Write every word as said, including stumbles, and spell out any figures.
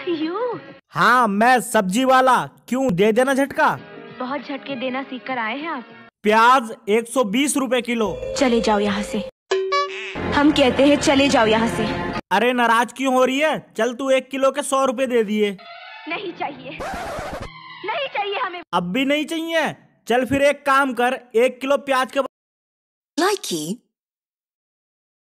You? हाँ मैं सब्जी वाला, क्यों दे देना झटका? बहुत झटके देना सीख कर आए हैं आप। प्याज एक सौ बीस रुपए किलो। चले जाओ यहाँ से, हम कहते हैं चले जाओ यहाँ से। अरे नाराज क्यों हो रही है? चल तू एक किलो के सौ रुपए दे दिए। नहीं चाहिए, नहीं चाहिए हमें। अब भी नहीं चाहिए? चल फिर एक काम कर, एक किलो प्याज के Likey